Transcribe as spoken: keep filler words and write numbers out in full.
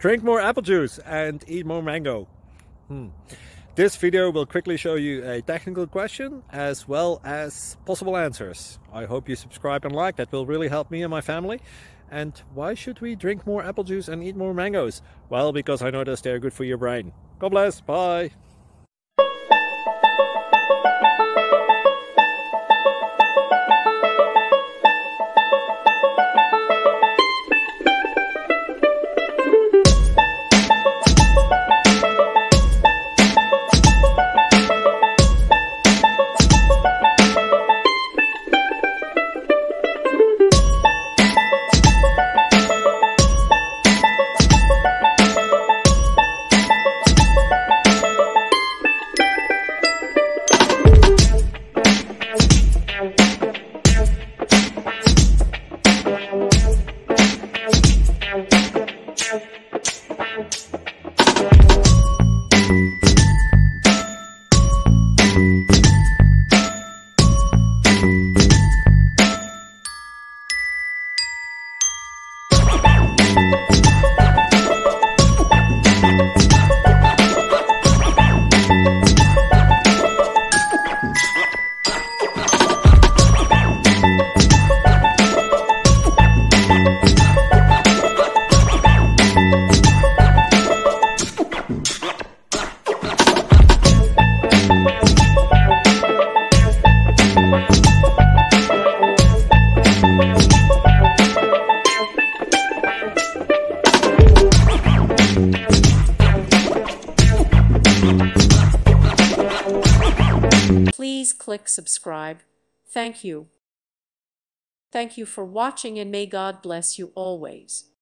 Drink more apple juice and eat more mango. Hmm. This video will quickly show you a technical question as well as possible answers. I hope you subscribe and like, that will really help me and my family. And why should we drink more apple juice and eat more mangoes? Well, because I noticed they're good for your brain. God bless, bye! Please click subscribe. Thank you. Thank you for watching, and may God bless you always.